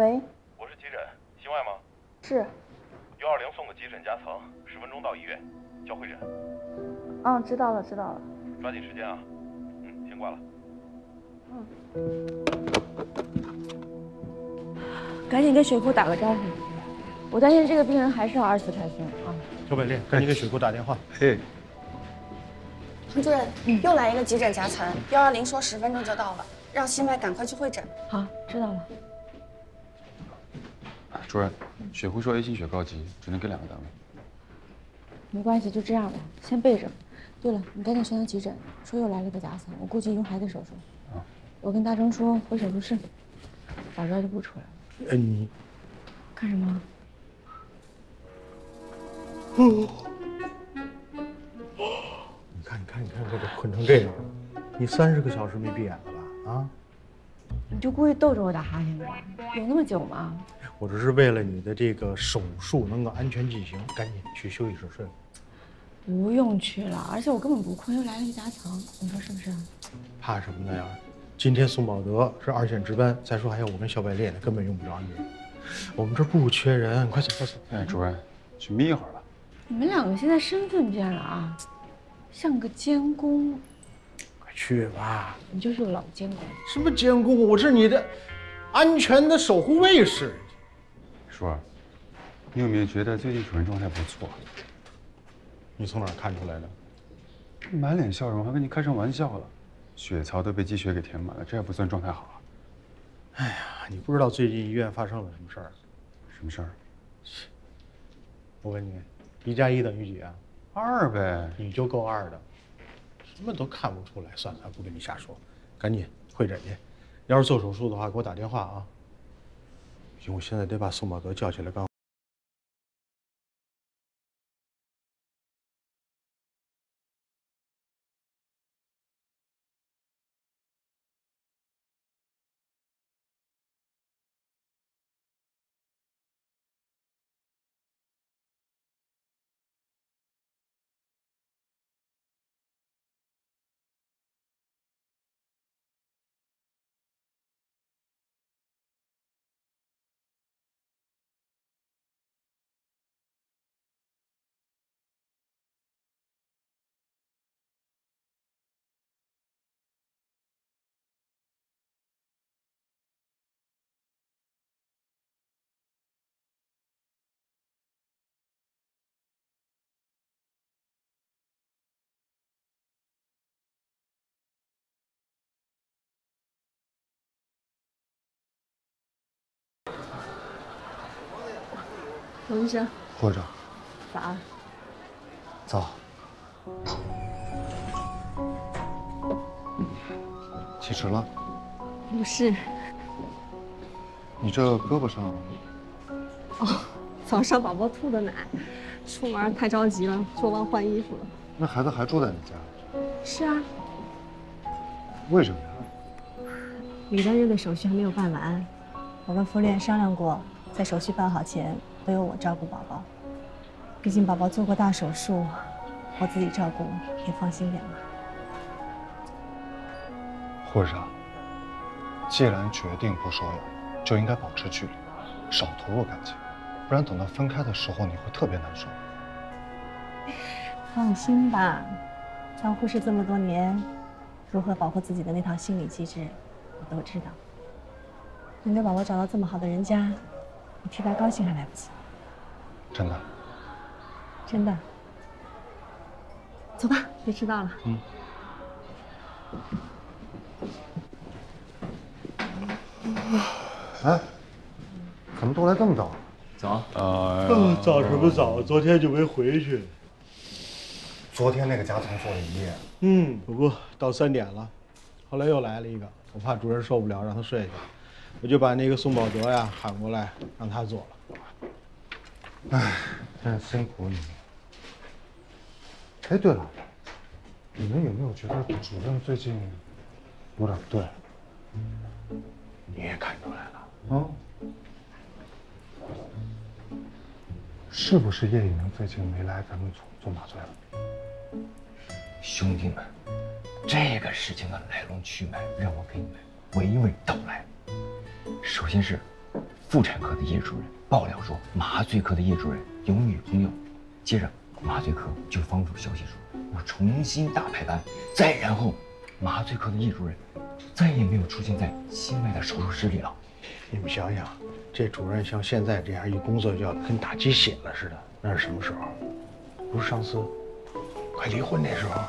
喂， 我是急诊，心外吗？ 是。 120送个急诊夹层，10分钟到医院，叫会诊。 嗯，知道了，知道了。 抓紧时间啊。先挂了。 赶紧跟水库打个招呼。我担心这个病人还是要2次开胸啊。 周百烈，赶紧给水库打电话。 嘿， 彭主任，又来一个急诊夹层，120说10分钟就到了，让心外赶快去会诊。 好，知道了。 主任，血库说 A 型血高级，只能给2个单位。 没关系，就这样吧，先备着。对了，你赶紧去趟急诊，说又来了个夹层，我估计用还得手术。 啊。 我跟大征说回手术室，早知道就不出来了。 你干什么？ 你看这都困成这样，你30个小时没闭眼了吧？啊？ 你就故意逗着我打哈欠的吧？有那么久吗？ 我这是为了你的这个手术能够安全进行，赶紧去休息室睡。 不用去了，而且我根本不困，又来了个夹层，你说是不是？ 怕什么呢呀？今天宋宝德是2线值班，再说还有我跟小百烈呢，根本用不着你。我们这不缺人，快走快走。 哎，主任，去眯一会儿吧。 你们2个现在身份变了啊，像个监工。 快去吧。 你就是个老监工。 什么监工？我是你的安全的守护卫士。 叔儿，你有没有觉得最近主任状态不错？ 你从哪儿看出来的？ 满脸笑容，还跟你开上玩笑了。血槽都被积血给填满了，这还不算状态好啊？ 哎呀，你不知道最近医院发生了什么事儿？ 什么事儿？ 我问你，1加1等于几啊 ？2呗。 你就够2的，什么都看不出来。算了，不跟你瞎说，赶紧会诊去。要是做手术的话，给我打电话啊。不行，我现在得把宋宝德叫起来告。 董医生， 或者早。 早。起迟了？ 不是。 你这胳膊上…… 哦，早上宝宝吐的奶，出门太着急了，就忘换衣服了。 那孩子还住在你家？ 是啊。 为什么呀？ 李大人的手续还没有办完，我跟妇联商量过，在手续办好前都由我照顾宝宝。毕竟宝宝做过大手术，我自己照顾也放心点嘛。 或者，既然决定不收养，就应该保持距离，少投入感情，不然等到分开的时候，你会特别难受。 放心吧，当护士这么多年，如何保护自己的那套心理机制，我都知道。能给宝宝找到这么好的人家，你替他高兴还来不及。 真的？ 真的。走吧，别迟到了。 哎，怎么都来这么早？ 早。 早什么早？昨天就没回去。昨天那个夹层做了1夜。不过到3点了，后来又来了一个，我怕主任受不了，让他睡去，我就把那个宋宝德呀喊过来，让他做了。哎，真是辛苦你们。哎，对了，你们有没有觉得主任最近有点不对？你也看出来了？是不是叶以宁最近没来咱们组做麻醉了？ 兄弟们，这个事情的来龙去脉，让我给你们娓娓道来。首先是妇产科的叶主任爆料说麻醉科的叶主任有女朋友，接着麻醉科就放出消息说我重新大排班，再然后麻醉科的叶主任再也没有出现在心外的手术室里了。 你们想想，这主任像现在这样一工作就要跟打鸡血了似的，那是什么时候？不是上次快离婚那时候。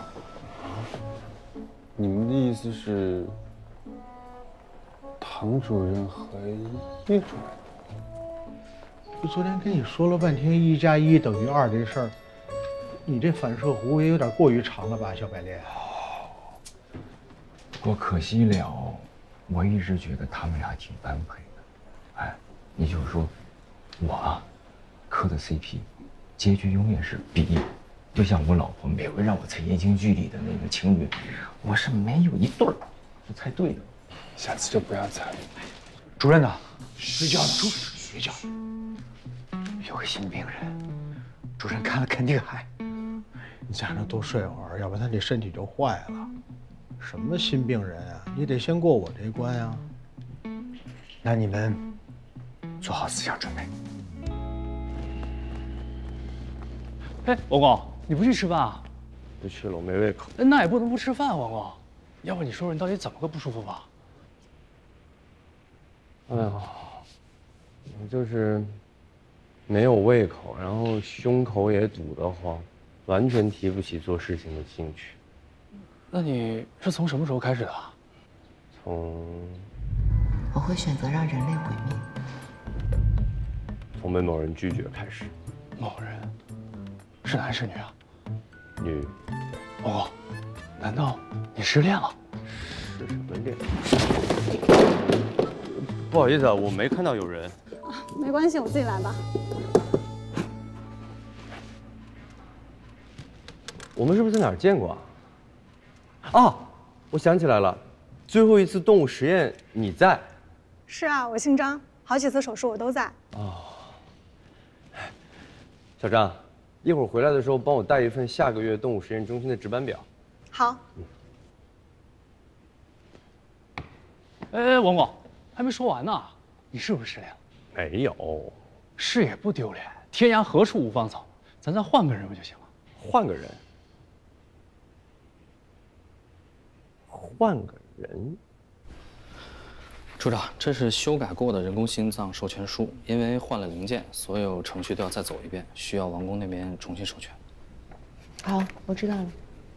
你们的意思是，唐主任和叶主任？ 就昨天跟你说了半天1+1=2这事儿，你这反射弧也有点过于长了吧，小百炼？ 不过可惜了，我一直觉得他们俩挺般配的。哎，也就是说，我啊，磕的 CP， 结局永远是 B。就像我老婆每回让我猜言情剧里的那个情侣，我是没有一对儿是猜对的。 下次就不要猜了。 主任呢？ 睡觉呢，睡觉。 有个新病人，主任看了肯定嗨。 你再让他多睡会儿，要不然他这身体就坏了。什么新病人啊？你得先过我这关啊。 那你们做好思想准备。 哎，王光，你不去吃饭啊？ 不去了，我没胃口。 那也不能不吃饭，王光。要不你说说你到底怎么个不舒服吧？ 哎呀，我就是没有胃口，然后胸口也堵得慌，完全提不起做事情的兴趣。 那你是从什么时候开始的？ 我会选择让人类毁灭。 从被某人拒绝开始。 某人是男是女啊？ 女。 哦，难道你失恋了？ 失什么恋？不好意思啊，我没看到有人。 没关系，我自己来吧。 我们是不是在哪儿见过啊？啊，我想起来了，最后一次动物实验你在。 是啊，我姓张，好几次手术我都在。 哦，小张，一会儿回来的时候帮我带一份下个月动物实验中心的值班表。 好。 哎，王广，还没说完呢，你是不是失恋了？ 没有， 是也不丢脸，天涯何处无芳草，咱再换个人不就行了？ 换个人。换个人。 处长，这是修改过的人工心脏授权书，因为换了零件，所有程序都要再走一遍，需要王工那边重新授权。 好，我知道了。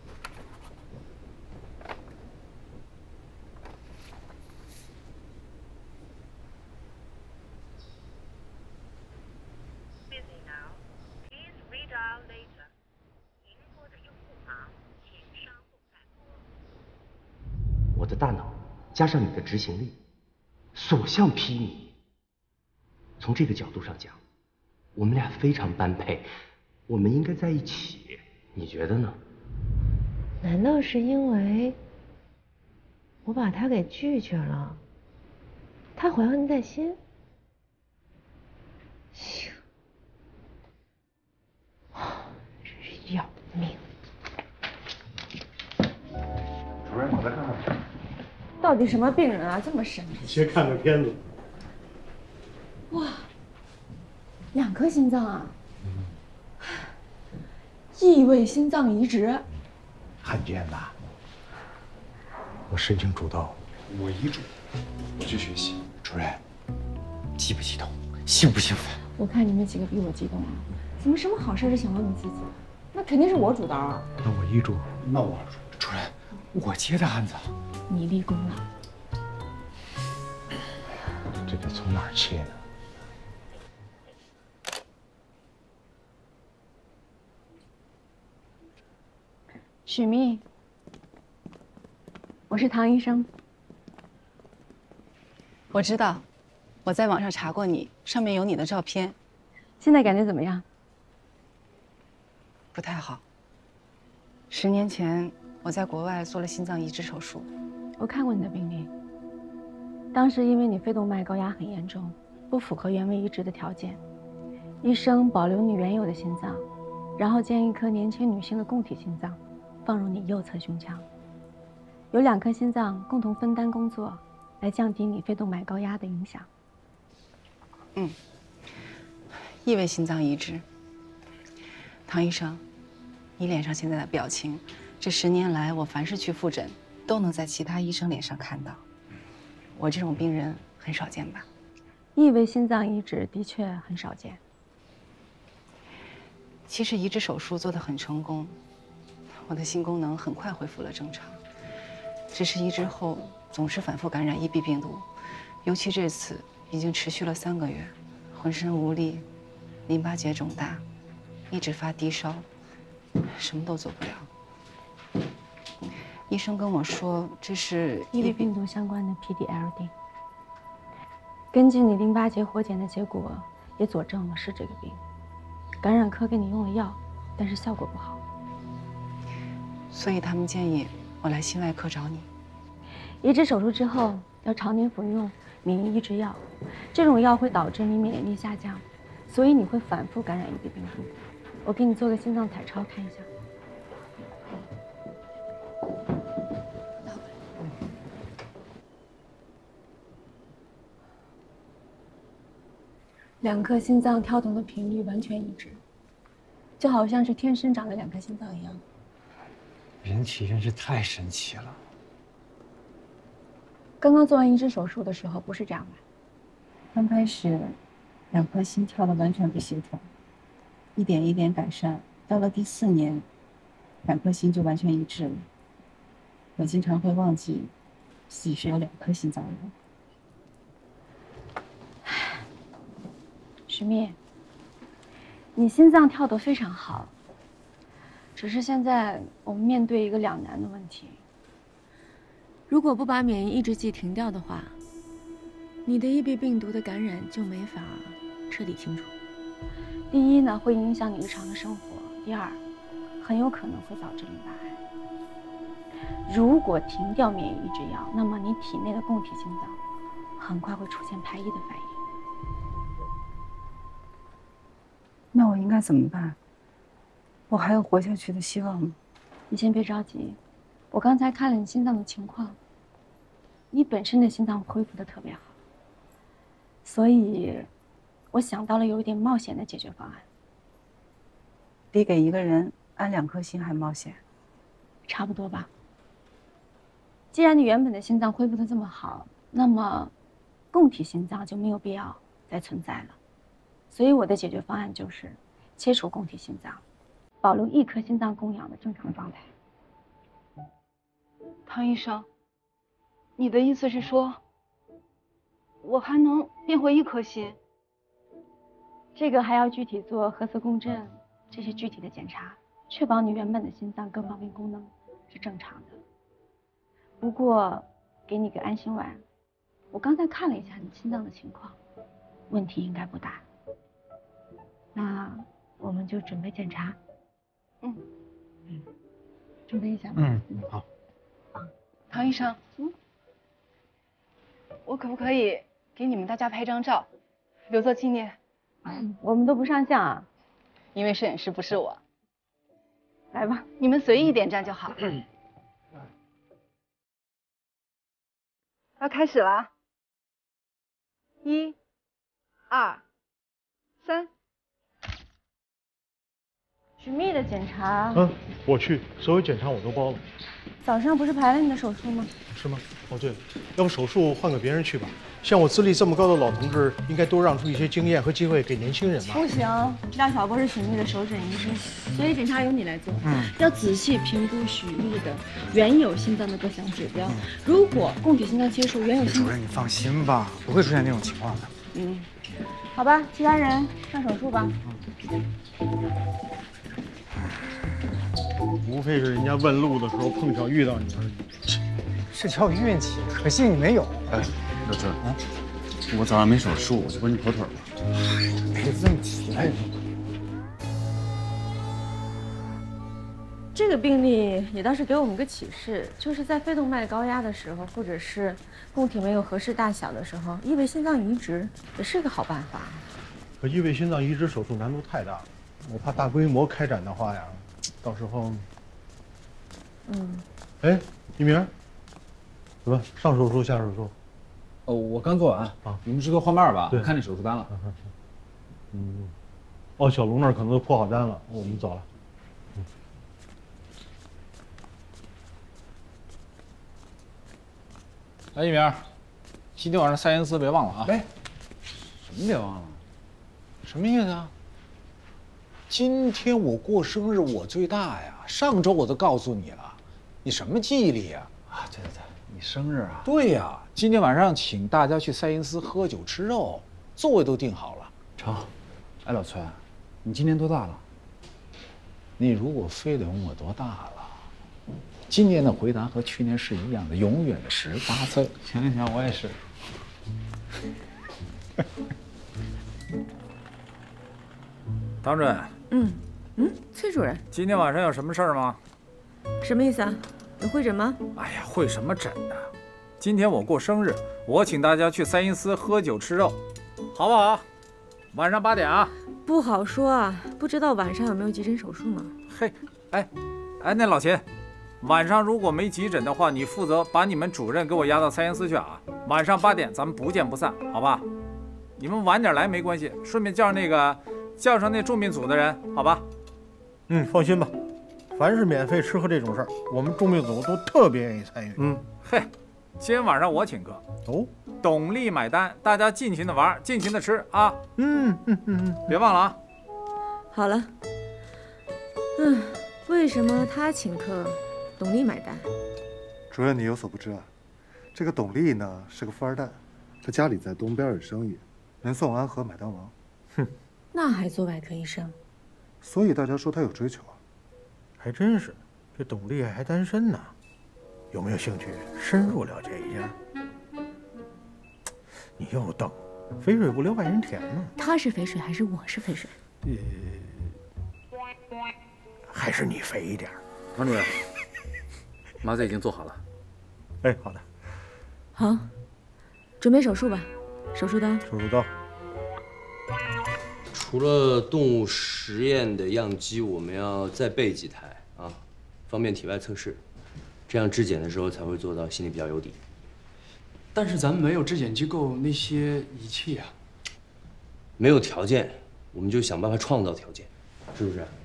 我的大脑加上你的执行力，所向披靡。从这个角度上讲，我们俩非常般配，我们应该在一起，你觉得呢？ 难道是因为我把他给拒绝了，他怀恨在心？行，真是要命！ 主任，我在干嘛？ 到底什么病人啊，这么神？ 先看个片子。 哇，2颗心脏啊！异位心脏移植， 罕见吧？我申请主刀， 我遗嘱，我去学习。 主任，激不激动？兴不兴奋？ 我看你们几个比我激动啊！怎么什么好事就想到你自己？那肯定是我主刀啊！ 那我遗嘱， 那我主任，我接的案子。 你立功了。 这得从哪儿切呢？ 许宓，我是唐医生。 我知道，我在网上查过你，上面有你的照片。 现在感觉怎么样？ 不太好。10年前我在国外做了心脏移植手术。 我看过你的病历，当时因为你肺动脉高压很严重，不符合原位移植的条件，医生保留你原有的心脏，然后建一颗年轻女性的供体心脏，放入你右侧胸腔，有2颗心脏共同分担工作，来降低你肺动脉高压的影响。 异位心脏移植。唐医生，你脸上现在的表情，这10年来我凡是去复诊，都能在其他医生脸上看到。我这种病人很少见吧？ 异位心脏移植的确很少见。 其实移植手术做得很成功，我的心功能很快恢复了正常。只是移植后总是反复感染EB病毒，尤其这次已经持续了3个月，浑身无力，淋巴结肿大，一直发低烧，什么都做不了。医生跟我说这是 EB病毒相关的 PDLD。根据你淋巴结活检的结果，也佐证了是这个病。感染科给你用了药，但是效果不好， 所以他们建议我来心外科找你。 移植手术之后要常年服用免疫抑制药，这种药会导致你免疫力下降，所以你会反复感染EB病毒。我给你做个心脏彩超看一下。2颗心脏跳动的频率完全一致，就好像是天生长了2颗心脏一样。 人体真是太神奇了。 刚刚做完移植手术的时候不是这样吧？ 刚开始2颗心跳的完全不协调，一点一点改善，到了第4年，2颗心就完全一致了。我经常会忘记自己是有2颗心脏的。 徐蜜，你心脏跳得非常好，只是现在我们面对一个两难的问题。如果不把免疫抑制剂停掉的话，你的EB病毒的感染就没法彻底清除。第一呢，会影响你日常的生活；第二，很有可能会导致淋巴癌。如果停掉免疫抑制药，那么你体内的供体心脏很快会出现排异的反应。 那我应该怎么办？我还有活下去的希望吗？ 你先别着急，我刚才看了你心脏的情况，你本身的心脏恢复得特别好，所以我想到了有一点冒险的解决方案。 比给一个人安2颗心还冒险？ 差不多吧。既然你原本的心脏恢复得这么好，那么供体心脏就没有必要再存在了。所以我的解决方案就是切除供体心脏，保留1颗心脏供氧的正常状态。 唐医生，你的意思是说，我还能变回1颗心？ 这个还要具体做核磁共振这些具体的检查，确保你原本的心脏各方面功能是正常的。不过，给你个安心丸，我刚才看了一下你心脏的情况，问题应该不大。那我们就准备检查。准备一下吧。 好。 唐医生，我可不可以给你们大家拍张照，留作纪念？ 我们都不上相啊， 因为摄影师不是我。 来吧， 你们随意点赞就好。要开始了，1、2、3。 许蜜的检查， 我去，所有检查我都包了。 早上不是排了你的手术吗？ 是吗？哦，对了，要不手术换个别人去吧？像我资历这么高的老同志，应该多让出一些经验和机会给年轻人吧？ 不行，廖晓波是许蜜的首诊医生，所以检查由你来做。要仔细评估许蜜的原有心脏的各项指标。如果供体心脏切除，原有心脏…… 主任，你放心吧，不会出现那种情况的。 好吧，其他人上手术吧。 无非是人家问路的时候碰巧遇到你而已。 是叫运气，可惜你没有。 哎，老郑，我早上没手术，我就帮你跑腿吧。 别这么提了。 这个病例也倒是给我们个启示，就是在肺动脉高压的时候，或者是供体没有合适大小的时候，异位心脏移植也是个好办法。 可异位心脏移植手术难度太大了，我怕大规模开展的话呀，到时候……哎，一鸣，怎么上手术下手术？ 哦，我刚做完啊，你们知道换面吧？我看那手术单了。 哦，小龙那儿可能都铺好单了，我们走了。 哎，一鸣，今天晚上赛恩斯别忘了啊！ 哎，什么别忘了？什么意思啊？今天我过生日，我最大呀！上周我都告诉你了，你什么记忆力呀？ 啊，对，你生日啊？ 对呀，今天晚上请大家去赛因斯喝酒吃肉，座位都订好了。 成。哎，老崔，你今年多大了？ 你如果非得问我多大了，今年的回答和去年是一样的，永远的18岁。 行，我也是。 唐主任。 崔主任， 今天晚上有什么事儿吗？ 什么意思啊？有会诊吗？ 哎呀，会什么诊呢？今天我过生日，我请大家去赛因斯喝酒吃肉，好不好？晚上8点啊。 不好说啊，不知道晚上有没有急诊手术呢。 嘿，哎，那老秦，晚上如果没急诊的话，你负责把你们主任给我押到赛因斯去啊。晚上8点咱们不见不散，好吧？你们晚点来没关系，顺便叫上那重病组的人，好吧？ 放心吧，凡是免费吃喝这种事儿，我们重病组都特别愿意参与。 嘿，今天晚上我请客哦， 董力买单，大家尽情的玩，尽情的吃啊。别忘了啊。 好了。为什么他请客，董力买单？ 主任，你有所不知啊，这个董力呢是个富二代，他家里在东边有生意，能送安和买单王。 那还做外科医生？ 所以大家说他有追求啊。 还真是，这董力还单身呢，有没有兴趣深入了解一下？你又瞪，肥水不流外人田呢。 他是肥水还是我是肥水？ 还是你肥一点。 唐主任，麻醉已经做好了。 哎，好的。 好，准备手术吧。手术刀。 手术刀。 除了动物实验的样机，我们要再备几台啊，方便体外测试，这样质检的时候才会做到心里比较有底。 但是咱们没有质检机构那些仪器啊。 没有条件，我们就想办法创造条件，是不是？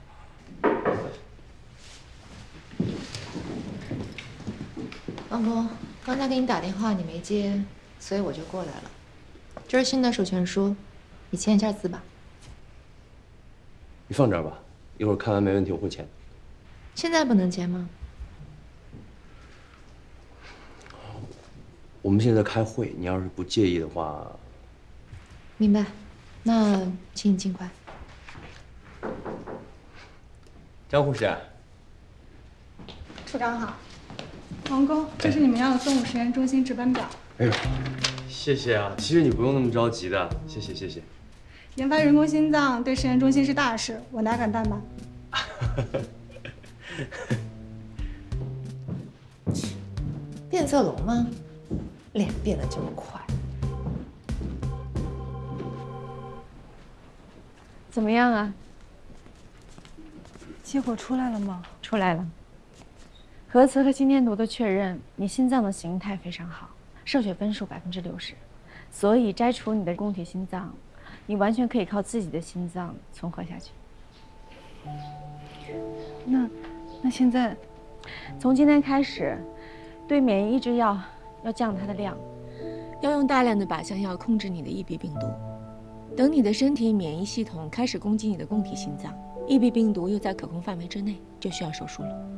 王工，刚才给你打电话你没接，所以我就过来了。这是新的授权书，你签一下字吧。 你放这儿吧，一会儿看完没问题我会签。 现在不能签吗？ 我们现在开会，你要是不介意的话。 明白，那请你尽快。 张护士。 处长好，王工，这是你们要的动物实验中心值班表。 哎呦，谢谢啊！其实你不用那么着急的，谢谢。 研发人工心脏对实验中心是大事，我哪敢怠慢？ 变色龙吗？脸变得这么快？ 怎么样啊？ 结果出来了吗？ 出来了。核磁和心电图都确认你心脏的形态非常好，射血分数60%，所以摘除你的供体心脏。你完全可以靠自己的心脏存活下去。 那现在， 从今天开始，对免疫抑制药要降它的量，要用大量的靶向药控制你的EB病毒。等你的身体免疫系统开始攻击你的供体心脏，EB病毒又在可控范围之内，就需要手术了。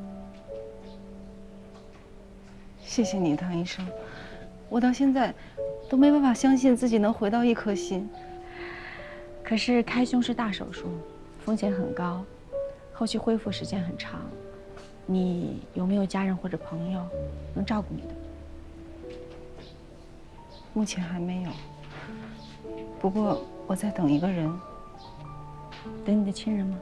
谢谢你，唐医生。我到现在都没办法相信自己能回到一颗心。 可是开胸是大手术，风险很高，后续恢复时间很长。你有没有家人或者朋友能照顾你的？ 目前还没有。不过我在等一个人。 等你的亲人吗？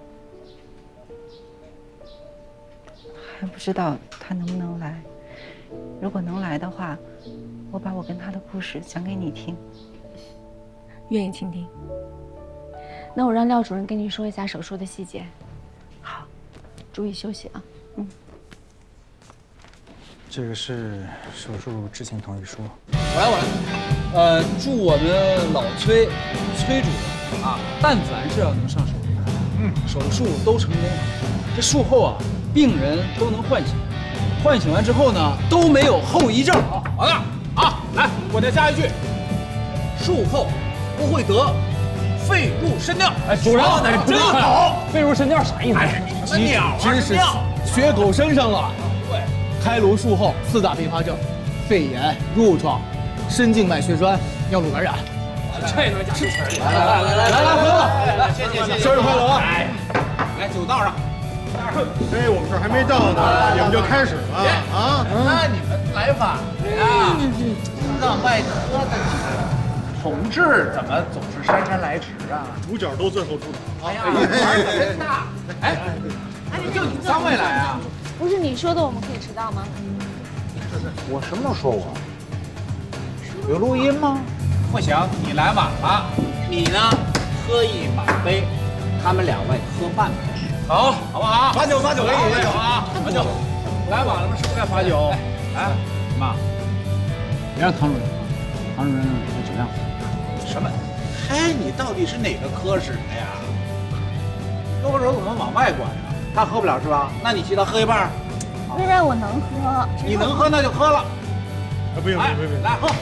还不知道他能不能来。如果能来的话，我把我跟他的故事讲给你听。 愿意倾听。那我让廖主任跟你说一下手术的细节。好，注意休息啊。 这个是手术知情同意书。 我来。祝我们老崔主任啊，但凡是要能上手术台，手术都成功，这术后啊，病人都能唤醒，唤醒完之后呢，都没有后遗症。好的，好，来，我再加一句，术后不会得肺入肾尿。哎，主任，真好，肺入肾尿啥意思？什么鸟啊？真是血口生上了。对，开颅术后4大并发症：肺炎、褥疮、深静脉血栓、尿路感染。这能讲是词儿？来，朋友们，来，谢，生日快乐啊！来，酒倒上。 哎，我们这儿还没到呢，你们就开始了啊？ 那你们来晚了呀！心脏外科的同志怎么总是姗姗来迟啊？ 主角都最后出场。 哎呀，玩的真大！哎，就你3位来啊？ 不是你说的我们可以迟到吗？ 我什么时候说过？有录音吗？不行，你来晚了。你呢，喝一满杯，他们2位喝半杯。好，好不好？罚酒给你，罚酒啊！罚酒，来晚了吗？是不是该罚酒？哎，妈，别让唐主任喝，唐主任有酒量。什么？哎，你到底是哪个科室的呀？胳膊肘怎么往外拐啊？他喝不了是吧？那你替他喝一半。 虽然我能喝， 你能喝那就喝了。 不行，别， 来喝。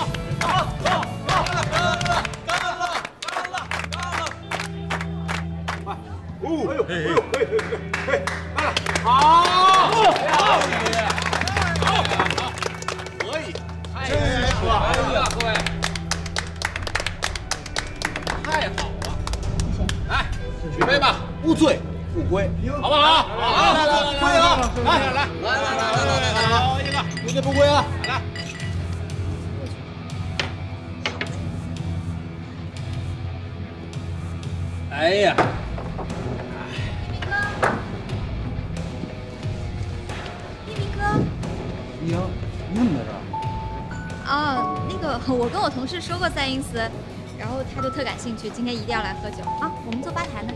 好，可以，真是好呀，各位，太好了，来，举杯吧，不醉不归，好不好？好，来，好一个，不醉不归啊，来。哎呀！你怎么在这儿？ 哦，那个我跟我同事说过赛因斯，然后他就特感兴趣，今天一定要来喝酒啊！我们坐吧台呢。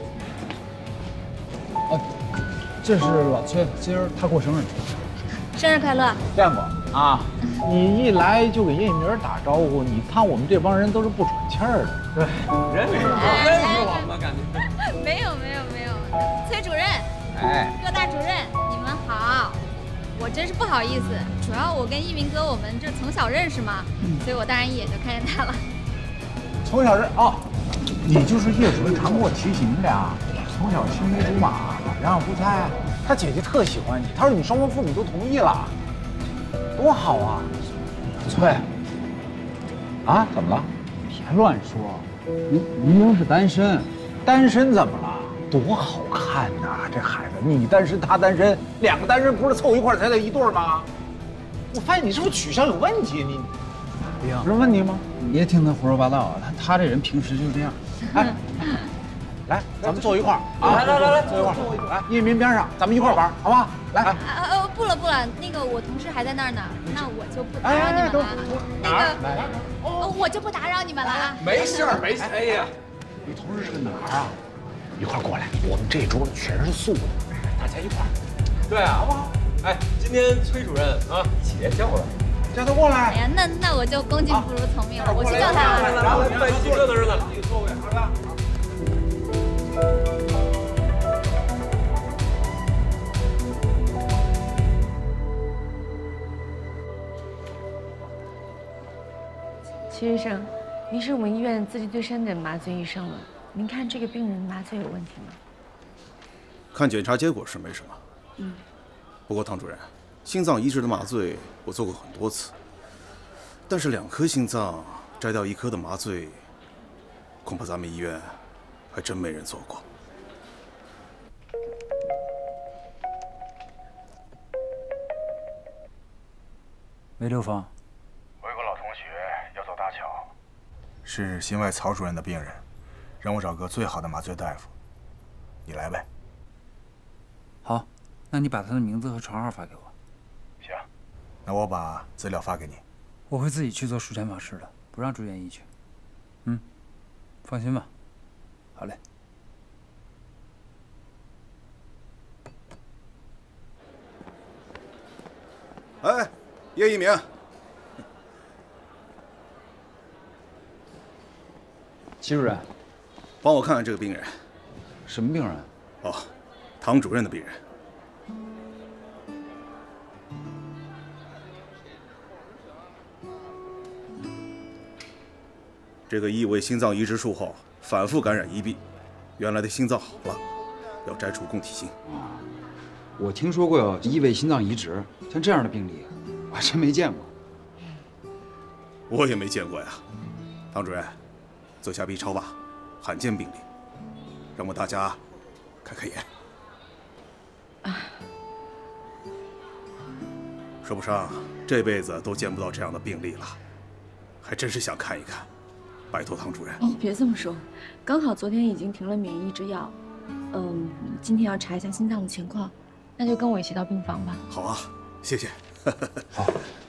这是老崔，今儿他过生日。 生日快乐！ 见过啊，你一来就给叶一鸣打招呼，你看我们这帮人都是不喘气儿的。对，认识我吗？感觉没有，崔主任，各大主任，你们好。我真是不好意思，主要我跟一鸣哥我们这从小认识嘛，所以我当然一眼就看见他了。 从小认哦，你就是叶主任常给我提醒你俩从小青梅竹马，两小无猜。他姐姐特喜欢你，他说你双方父母都同意了，多好啊！崔，啊，怎么了？别乱说，明明是单身，单身怎么了？多好看呐！这孩子，你单身，他单身，2个单身不是凑一块才在一对吗？我发现你是不是取向有问题？你有什么问题吗？ 你别听他胡说八道啊！他这人平时就这样。 哎，来，咱们坐一块儿啊！来，坐一块儿。来，叶明边上，咱们一块儿玩，好不好？来。 不了，那个我同事还在那儿呢，那我就不打扰你们了。那个，我就不打扰你们了啊。 没事。哎呀，你同事是个哪儿啊？一块过来，我们这桌全是素的，大家一块儿。 对啊，好不好？哎，今天崔主任啊，企业叫了， 叫他过来。 哎呀，那我就恭敬不如从命了，我去叫他了。 然后办喜事的日子， 你座位好了。 齐医生，您是我们医院资历最深的麻醉医生了。您看这个病人麻醉有问题吗？ 看检查结果是没什么。不过唐主任，心脏移植的麻醉我做过很多次，但是2颗心脏摘掉1颗的麻醉，恐怕咱们医院还真没人做过。 喂，刘峰。 我有个老同学要走大桥，是心外曹主任的病人。让我找个最好的麻醉大夫，你来呗。 好，那你把他的名字和床号发给我。 行，那我把资料发给你。 我会自己去做术前访视的，不让住院医去。放心吧。好嘞。 哎，叶一鸣， 齐主任， 帮我看看这个病人。 什么病人？ 哦，唐主任的病人。这个异位心脏移植术后反复感染EB，原来的心脏好了，要摘除供体心。 我听说过有异位心脏移植，像这样的病例，我还真没见过。 我也没见过呀。唐主任，做下 B 超吧，罕见病例，让我们大家开开眼。说不上这辈子都见不到这样的病例了，还真是想看一看。拜托唐主任。 你别这么说，刚好昨天已经停了免疫抑制药，今天要查一下心脏的情况，那就跟我一起到病房吧。 好啊，谢谢。 好。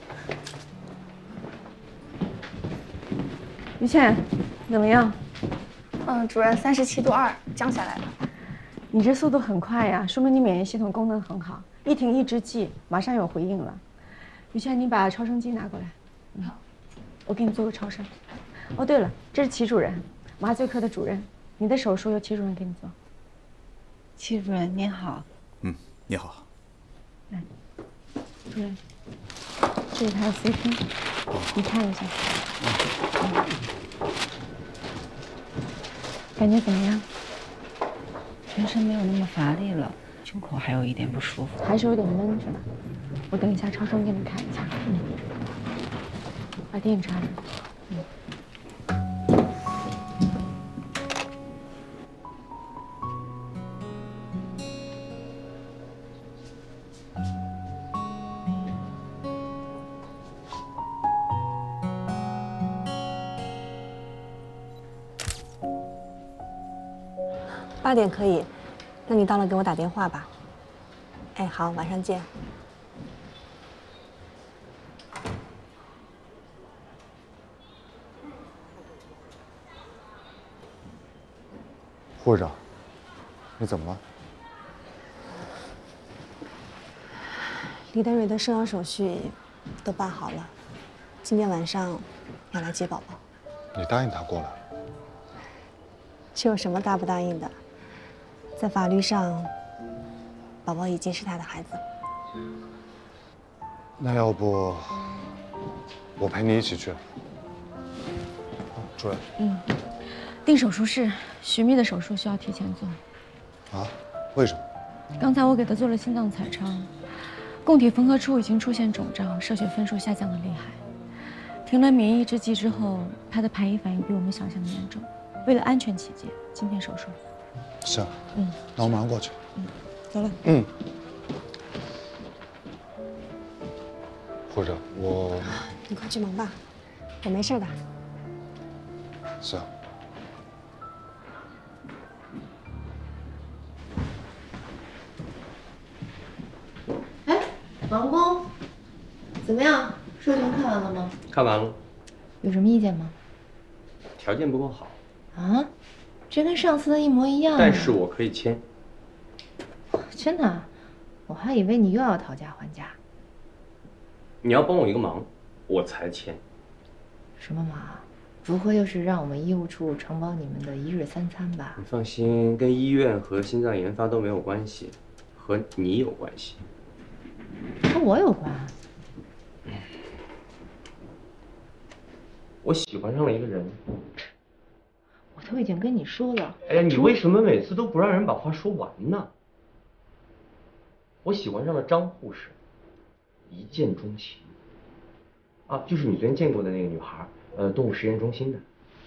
于倩，怎么样？ 主任37度2，降下来了。 你这速度很快呀，说明你免疫系统功能很好，一停抑制剂马上有回应了。于倩，你把超声机拿过来。好，我给你做个超声。哦，对了，这是齐主任，麻醉科的主任，你的手术由齐主任给你做。 齐主任您好。 你好。 来，主任，这是他的 CT，你看一下。感觉怎么样？ 全身没有那么乏力了，胸口还有一点不舒服， 还是有点闷是吧？我等一下超声给你看一下。把电插上。 8点可以，那你到了给我打电话吧。哎，好，晚上见。 护士长，你怎么了？ 李登蕊的生养手续都办好了，今天晚上要来接宝宝。 你答应他过来？ 这有什么答不答应的？在法律上，宝宝已经是他的孩子了。 那要不我陪你一起去？主任。 定手术室，徐密的手术需要提前做。 啊？为什么？ 刚才我给他做了心脏彩超，供体缝合处已经出现肿胀，射血分数下降的厉害。停了免疫抑制剂之后，他的排异反应比我们想象的严重。为了安全起见，今天手术。 行。那我马上过去。 走了。 护士长， 你快去忙吧，我没事的。 行。 王工，怎么样？授权看完了吗？ 看完了。 有什么意见吗？ 条件不够好。 啊？这跟上次的一模一样。 但是我可以签。 真的？我还以为你又要讨价还价。 你要帮我一个忙，我才签。 什么忙？不会又是让我们医务处承包你们的1日3餐吧？ 你放心，跟医院和心脏研发都没有关系，和你有关系。 和我有关？ 我喜欢上了一个人。 我都已经跟你说了。 哎呀，你为什么每次都不让人把话说完呢？我喜欢上了张护士，一见钟情。啊，就是你昨天见过的那个女孩，动物实验中心的。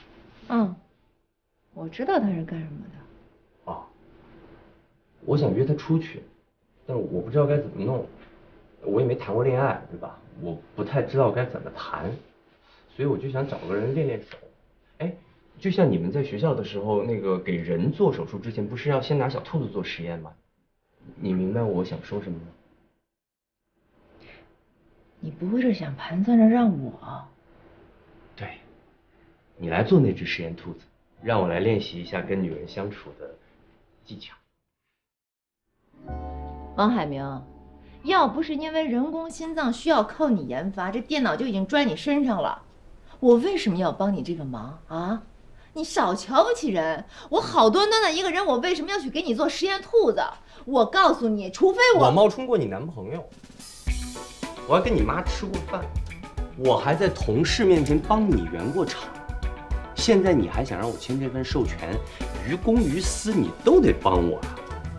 我知道她是干什么的。 哦，我想约她出去，但我不知道该怎么弄。我也没谈过恋爱，对吧？我不太知道该怎么谈，所以我就想找个人练练手。哎，就像你们在学校的时候，那个给人做手术之前，不是要先拿小兔子做实验吗？你明白我想说什么吗？ 你不会是想盘算着让我？ 对，你来做那只实验兔子，让我来练习一下跟女人相处的技巧。 王海明。要不是因为人工心脏需要靠你研发，这电脑就已经拽你身上了。我为什么要帮你这个忙啊？ 你少瞧不起人！我好端端的一个人，我为什么要去给你做实验兔子？我告诉你，除非我冒充过你男朋友，我还跟你妈吃过饭，我还在同事面前帮你圆过场。现在你还想让我签这份授权，于公于私你都得帮我啊！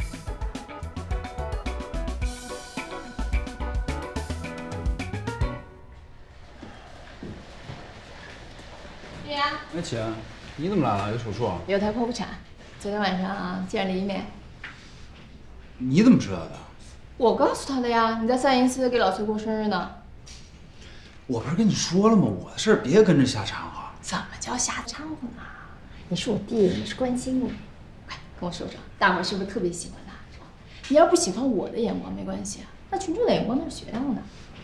对呀。 哎姐，你怎么来了？有手术啊？ 有胎剖腹产，昨天晚上见了一面。 你怎么知道的？ 我告诉他的呀，你在414给老崔过生日呢。 我不是跟你说了吗？我的事儿别跟着瞎掺和。 怎么叫瞎掺和呢？你是我弟，你是关心你。快跟我说说，大伙儿是不是特别喜欢他？你要不喜欢我的眼光没关系啊，那群众的眼光那是雪亮的。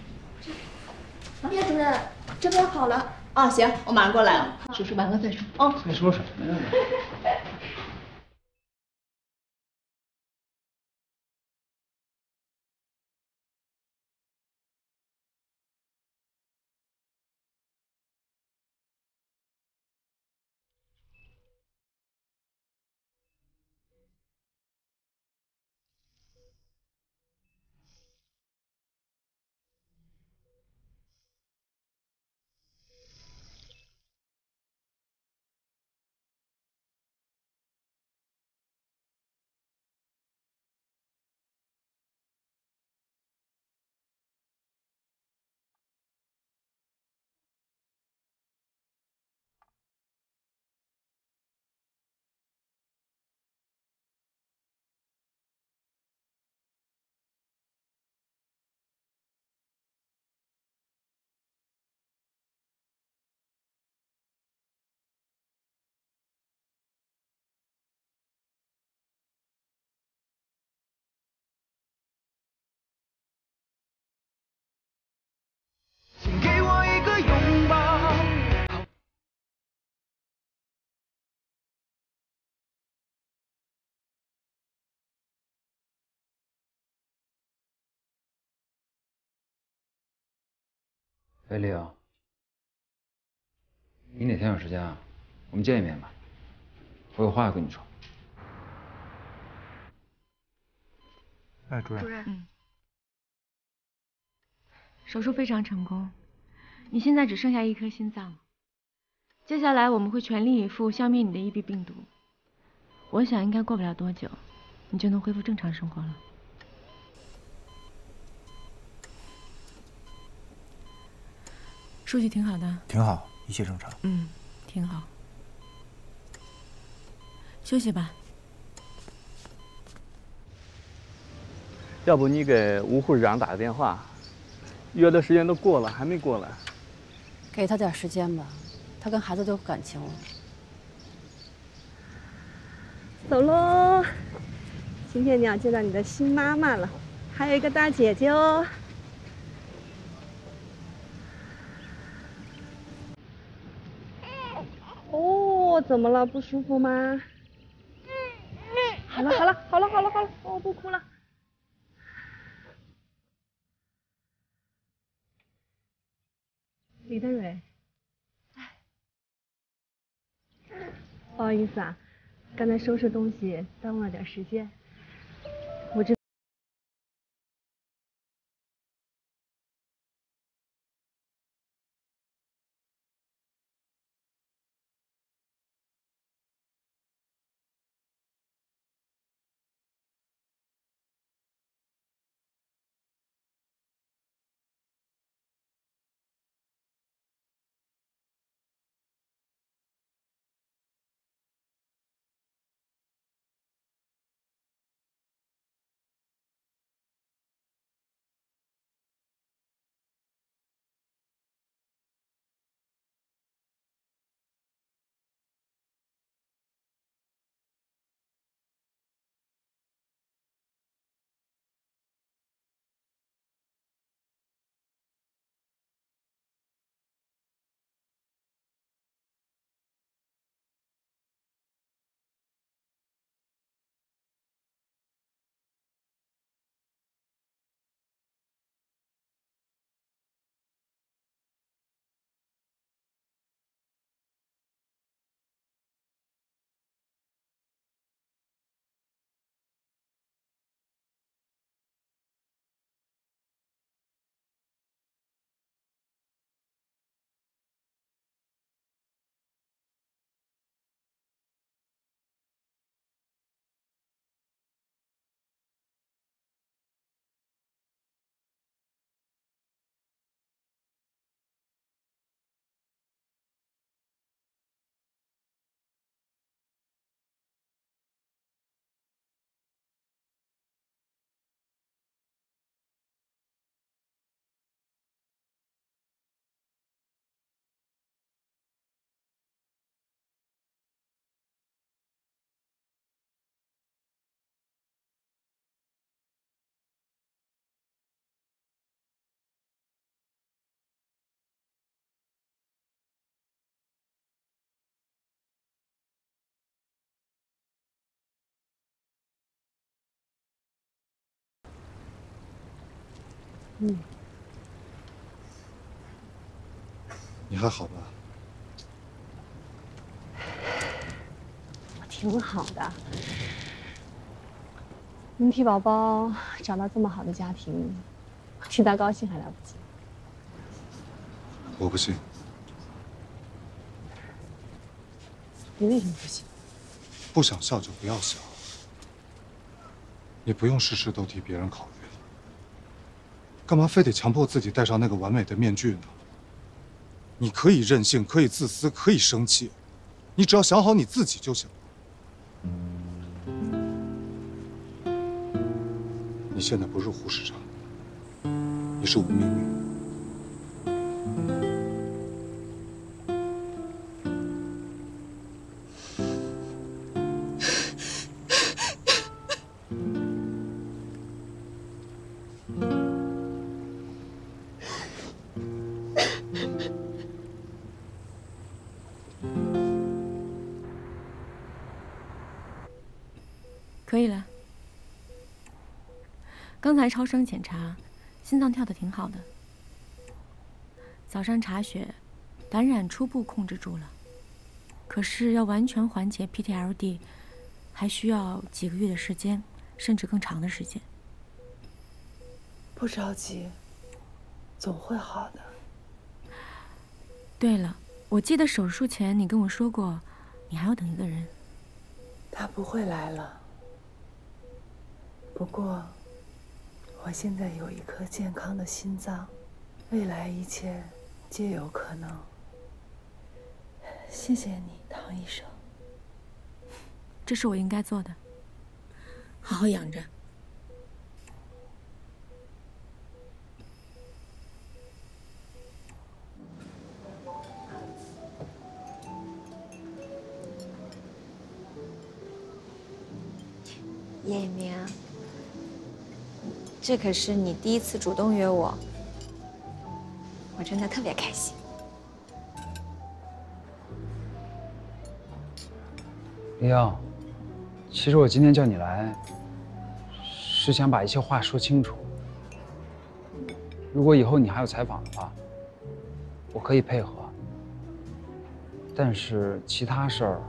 叶主任，这边好了啊，行，我马上过来了，手术完了再说。哦， 再说什么呀？哎，丽啊，你哪天有时间啊？我们见一面吧，我有话要跟你说。 哎，主任。 主任，手术非常成功，你现在只剩下一颗心脏了。接下来我们会全力以赴消灭你的EB病毒。我想应该过不了多久，你就能恢复正常生活了。数据挺好的， 挺好，一切正常。 嗯，挺好。休息吧。 要不你给吴护士长打个电话，约的时间都过了，还没过来。 给他点时间吧，他跟孩子都有感情了。 走喽！今天你要见到你的新妈妈了，还有一个大姐姐哦。哦，怎么了？不舒服吗？好了好了好了好了好了，哦，不哭了。李德蕊，不好意思啊，刚才收拾东西耽误了点时间。我知。 你还好吧？ 我挺好的。能替宝宝找到这么好的家庭，替他高兴还来不及。 我不信。 你为什么不信？ 不想笑就不要笑。你不用事事都替别人考虑，干嘛非得强迫自己戴上那个完美的面具呢？你可以任性，可以自私，可以生气，你只要想好你自己就行了。你现在不是胡市长，你是吴明明。 可以了。刚才超声检查，心脏跳得挺好的。早上查血，感染初步控制住了，可是要完全缓解 PTLD， 还需要几个月的时间，甚至更长的时间。 不着急，总会好的。 对了，我记得手术前你跟我说过，你还要等一个人。 他不会来了。不过，我现在有一颗健康的心脏，未来一切皆有可能。谢谢你，唐医生。 这是我应该做的。好好养着。 叶一鸣，这可是你第一次主动约我，我真的特别开心。 李阳，其实我今天叫你来，是想把一些话说清楚。如果以后你还有采访的话，我可以配合。但是其他事儿，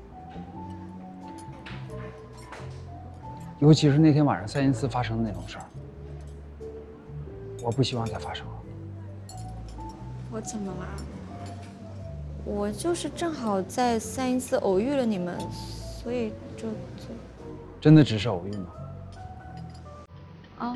尤其是那天晚上314发生的那种事儿，我不希望再发生了。 我怎么了？我就是正好在314偶遇了你们，所以就真的只是偶遇吗？ 啊。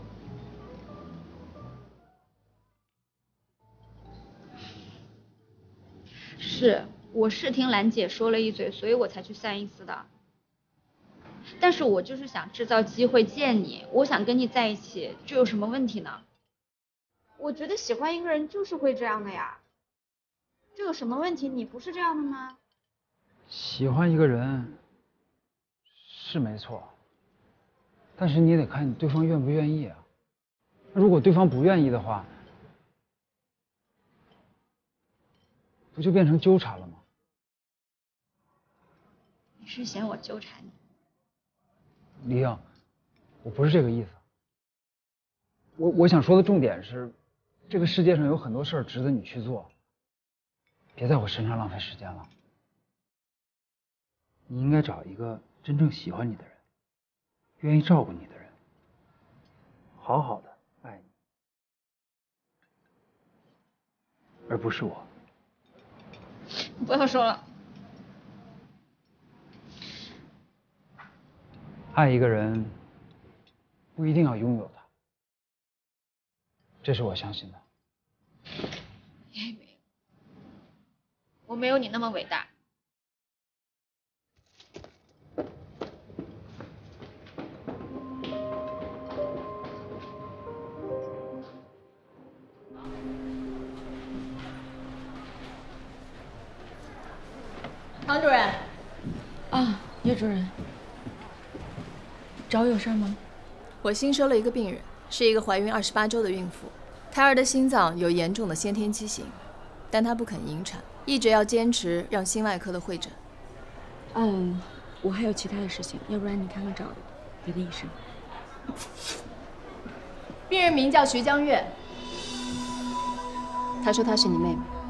是，我是听兰姐说了一嘴，所以我才去314的。但是我就是想制造机会见你，我想跟你在一起，这有什么问题呢？我觉得喜欢一个人就是会这样的呀，这有什么问题？你不是这样的吗？ 喜欢一个人是没错，但是你也得看对方愿不愿意啊。如果对方不愿意的话，不就变成纠缠了吗？ 你是嫌我纠缠你？ 李英，我不是这个意思。我想说的重点是，这个世界上有很多事儿值得你去做，别在我身上浪费时间了。你应该找一个真正喜欢你的人，愿意照顾你的人，好好的爱你，而不是我。 不要说了。 爱一个人不一定要拥有他，这是我相信的。 也没有，我没有你那么伟大。 唐主任。啊，叶主任。找我有事吗？ 我新收了一个病人，是一个怀孕28周的孕妇，胎儿的心脏有严重的先天畸形，但她不肯引产，一直要坚持让心外科的会诊。 我还有其他的事情，要不然你看看找别的医生。 病人名叫徐江月。他说她是你妹妹。